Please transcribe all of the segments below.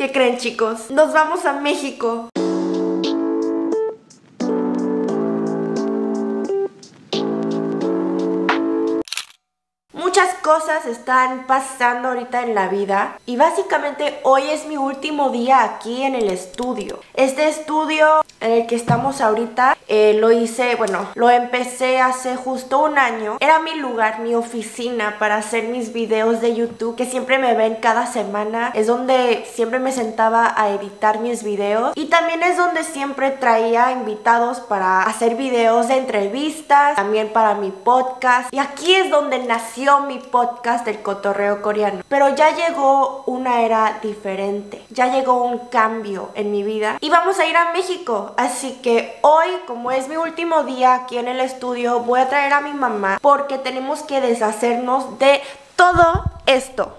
¿Qué creen, chicos? Nos vamos a México. Muchas cosas están pasando ahorita en la vida y básicamente hoy es mi último día aquí en el estudio. Este estudio en el que estamos ahorita lo empecé hace justo un año. Era mi lugar, mi oficina para hacer mis videos de YouTube, que siempre me ven cada semana. Es donde siempre me sentaba a editar mis videos y también es donde siempre traía invitados para hacer videos de entrevistas, también para mi podcast. Y aquí es donde nació mi podcast del cotorreo coreano. Pero ya llegó una era diferente, ya llegó un cambio en mi vida y vamos a ir a México. Así que hoy, como es mi último día aquí en el estudio, voy a traer a mi mamá porque tenemos que deshacernos de todo esto.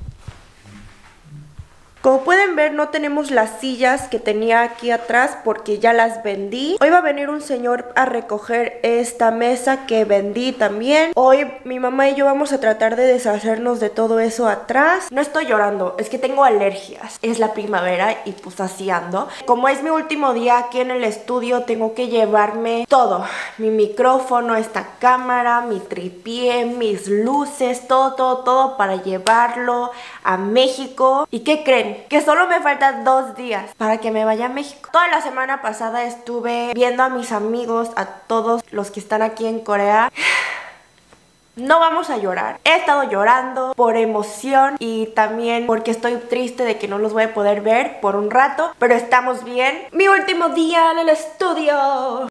Como pueden ver, no tenemos las sillas que tenía aquí atrás porque ya las vendí. Hoy va a venir un señor a recoger esta mesa que vendí también. Hoy mi mamá y yo vamos a tratar de deshacernos de todo eso atrás. No estoy llorando, es que tengo alergias. Es la primavera y pues así ando. Como es mi último día aquí en el estudio, tengo que llevarme todo. Mi micrófono, esta cámara, mi tripié, mis luces, todo para llevarlo a México. ¿Y qué creen? Que solo me faltan 2 días para que me vaya a México. Toda la semana pasada estuve viendo a mis amigos, a todos los que están aquí en Corea. No vamos a llorar. He estado llorando por emoción y también porque estoy triste de que no los voy a poder ver por un rato, pero estamos bien. Mi último día en el estudio.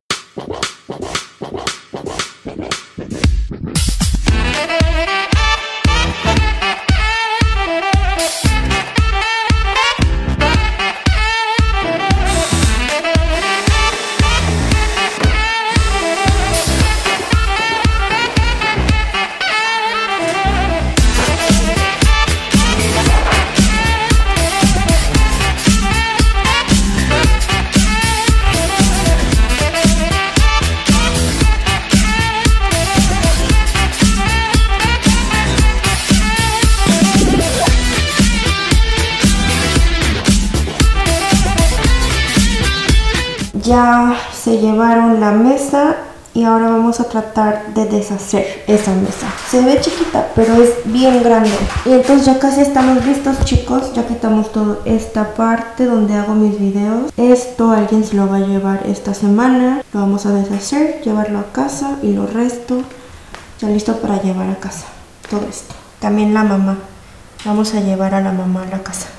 Ya se llevaron la mesa y ahora vamos a tratar de deshacer esa mesa. Se ve chiquita, pero es bien grande. Y entonces ya casi estamos listos, chicos. Ya quitamos toda esta parte donde hago mis videos. Esto alguien se lo va a llevar esta semana. Lo vamos a deshacer, llevarlo a casa y lo resto ya listo para llevar a casa. Todo esto. También la mamá. Vamos a llevar a la mamá a la casa.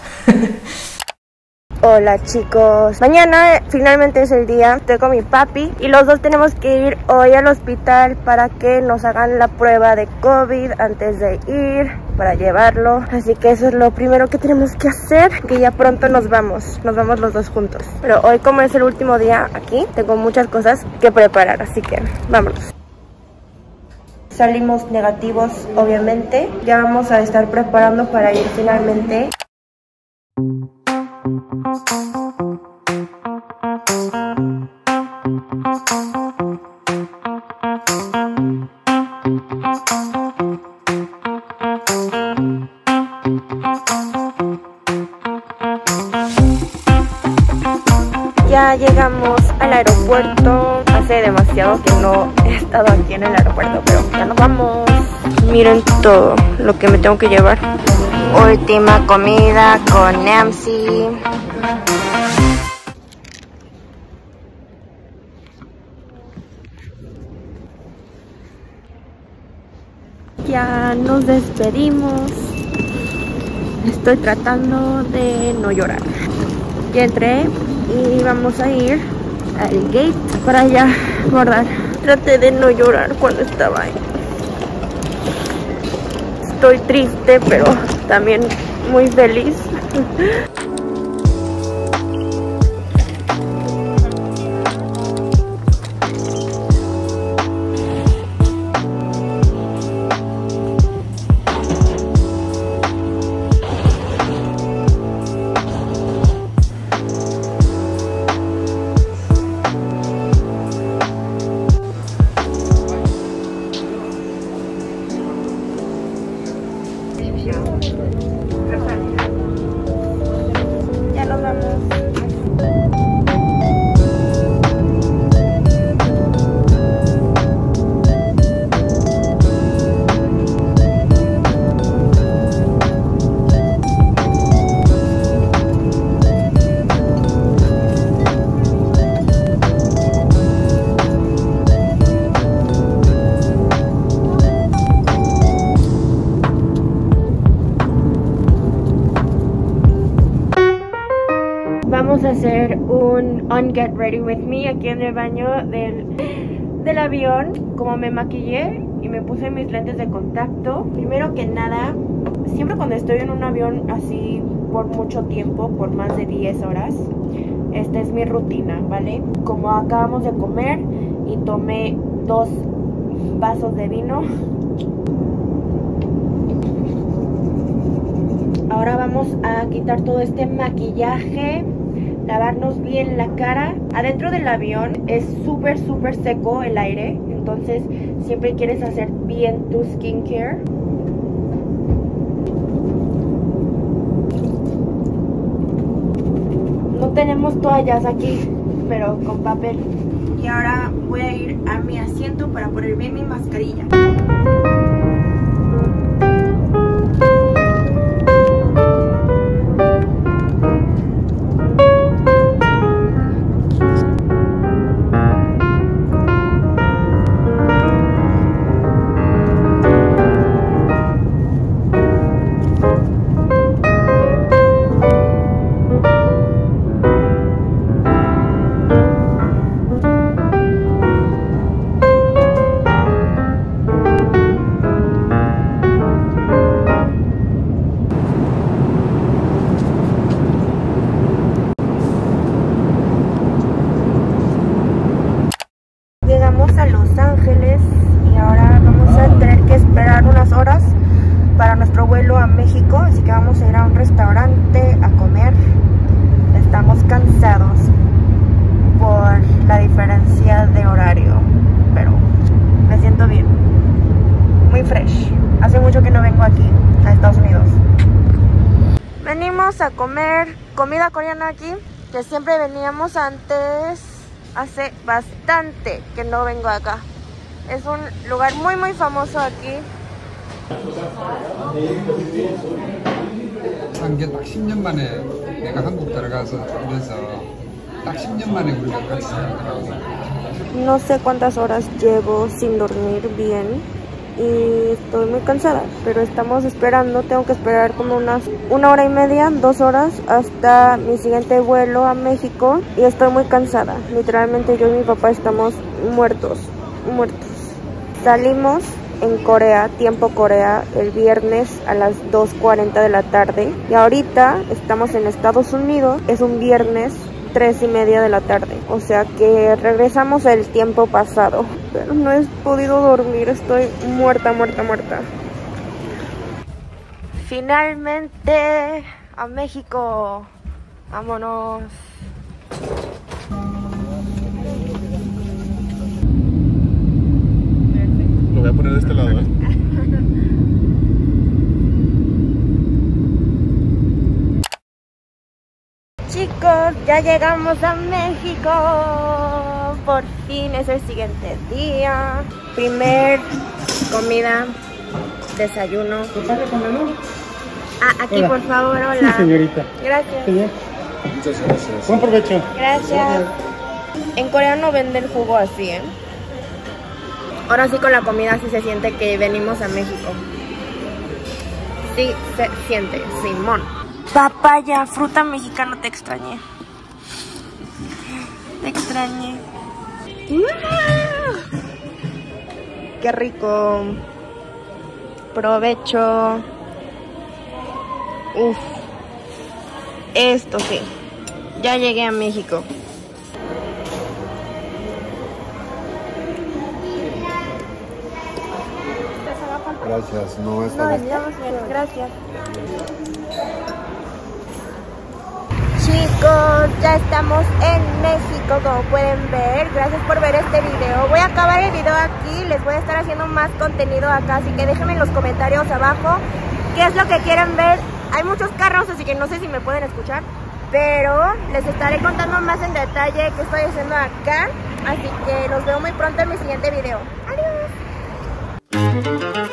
Hola chicos, mañana finalmente es el día, estoy con mi papi y los dos tenemos que ir hoy al hospital para que nos hagan la prueba de COVID antes de ir, para llevarlo. Así que eso es lo primero que tenemos que hacer, que ya pronto nos vamos los dos juntos. Pero hoy, como es el último día aquí, tengo muchas cosas que preparar, así que vámonos. Salimos negativos, obviamente, ya vamos a estar preparando para ir finalmente. Ya llegamos al aeropuerto. Hace demasiado que no he estado aquí en el aeropuerto, pero ya nos vamos. Miren todo lo que me tengo que llevar. Última comida con Nancy. Ya nos despedimos. Estoy tratando de no llorar. Ya entré y vamos a ir al gate para ya abordar. Traté de no llorar cuando estaba ahí. Estoy triste, pero también muy feliz. Vamos a hacer un Get Ready With Me aquí en el baño del avión. Como me maquillé y me puse mis lentes de contacto, primero que nada, siempre cuando estoy en un avión así por mucho tiempo, por más de 10 horas, esta es mi rutina, ¿vale? Como acabamos de comer y tomé 2 vasos de vino, ahora vamos a quitar todo este maquillaje, lavarnos bien la cara. Adentro del avión es súper seco el aire, entonces siempre quieres hacer bien tu skincare. No tenemos toallas aquí, pero con papel. Y ahora voy a ir a mi asiento para ponerme mi mascarilla. Llegamos a Los Ángeles y ahora vamos a tener que esperar unas horas para nuestro vuelo a México, así que vamos a ir a un restaurante a comer. Estamos cansados por la diferencia de horario, pero me siento bien, muy fresh. Hace mucho que no vengo aquí a Estados Unidos. Venimos a comer comida coreana aquí, que siempre veníamos antes. Hace bastante que no vengo acá. Es un lugar muy famoso aquí. 이게 딱 10년 만에 내가 한국 들어가서 오면서 딱 10년 만에 우리가 같이 살더라고. No sé cuántas horas llevo sin dormir bien y estoy muy cansada, pero estamos esperando. Tengo que esperar como unas 1 hora y media, 2 horas hasta mi siguiente vuelo a México y estoy muy cansada. Literalmente yo y mi papá estamos muertos. Salimos en Corea, tiempo Corea, el viernes a las 2:40 de la tarde y ahorita estamos en Estados Unidos, es un viernes 3:30 de la tarde, o sea que regresamos al tiempo pasado, pero no he podido dormir, estoy muerta. Finalmente a México, vámonos. Lo voy a poner de este lado, Chicos, ya llegamos a México. Por fin es el siguiente día. Primer comida, desayuno. Aquí, hola. Por favor, hola. Señorita. Gracias. Señor. Muchas gracias. Buen provecho. Gracias. En Corea no venden jugo así, ¿eh? Ahora sí con la comida sí se siente que venimos a México. Sí se siente, Simón. Papaya, fruta mexicana, te extrañé. Te extrañé. ¡Qué rico! Provecho. Uf. Esto sí. Ya llegué a México. Gracias, no es gracias. Chicos, ya estamos en México, como pueden ver. Gracias por ver este video. Voy a acabar el video aquí, les voy a estar haciendo más contenido acá, así que déjenme en los comentarios abajo qué es lo que quieren ver. Hay muchos carros, así que no sé si me pueden escuchar, pero les estaré contando más en detalle qué estoy haciendo acá. Así que los veo muy pronto en mi siguiente video. Adiós.